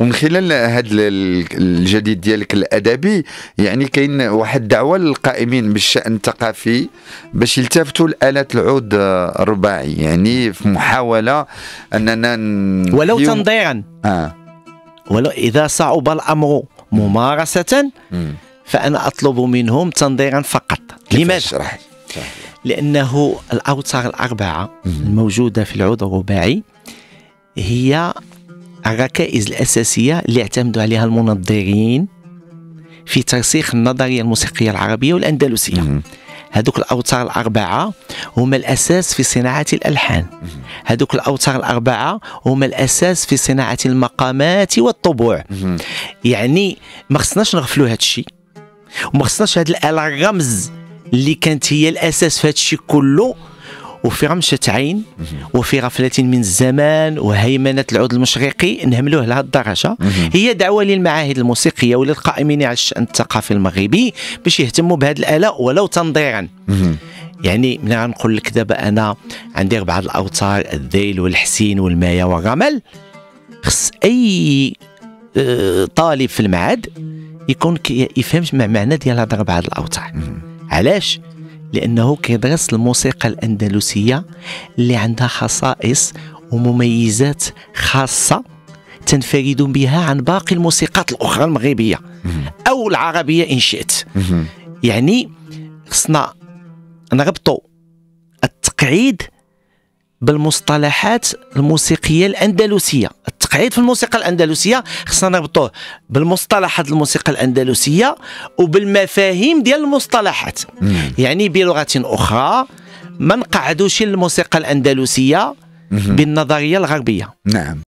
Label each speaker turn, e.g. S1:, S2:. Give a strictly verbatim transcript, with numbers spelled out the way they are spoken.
S1: ومن خلال هذا الجديد ديالك الادبي يعني كاين واحد الدعوه للقائمين بالشان الثقافي باش يلتفتوا لآلات العود الرباعي، يعني في محاوله اننا ن...
S2: ولو تنظيرا
S1: اه
S2: ولو اذا صعب الامر ممارسه م. فانا اطلب منهم تنظيرا فقط. لماذا؟
S1: شرح.
S2: لانه الاوتار الاربعه م. الموجوده في العود الرباعي هي الركائز الأساسية اللي اعتمدوا عليها المنظرين في ترسيخ النظرية الموسيقية العربية والأندلسية. هذوك الأوتار الأربعة هما الأساس في صناعة الألحان. هذوك الأوتار الأربعة هما الأساس في صناعة المقامات والطبوع. يعني ما خصناش نغفلوا هذا الشيء، وما خصناش هذه الآلة الرمز اللي كانت هي الأساس في هذا الشيء كله وفي رمشة عين وفي غفلة من الزمان وهيمنة العود المشرقي نهملوه لهذه الدرجة. هي دعوة للمعاهد الموسيقية وللقائمين على الشأن الثقافي المغربي باش يهتموا بهذه الآلة ولو تنظيرا. يعني من غنقول لك دابا أنا عندي أربعة الأوتار، الذيل والحسين والمايا والرمل، خص أي طالب في المعهد يكون يفهم معنى ديال هاد أربعة الأوتار. علاش؟ لأنه كيدرس الموسيقى الأندلسية اللي عندها خصائص ومميزات خاصة تنفرد بها عن باقي الموسيقات الأخرى المغربية أو العربية إن شئت. يعني خصنا نربطوا التقعيد بالمصطلحات الموسيقية الأندلسية. التقعيد في الموسيقى الأندلسية خصنا نربطوه بالمصطلحات الموسيقى الأندلسية وبالمفاهيم ديال المصطلحات. يعني بلغة أخرى ما نقعدوش الموسيقى الأندلسية بالنظرية الغربية.
S1: نعم.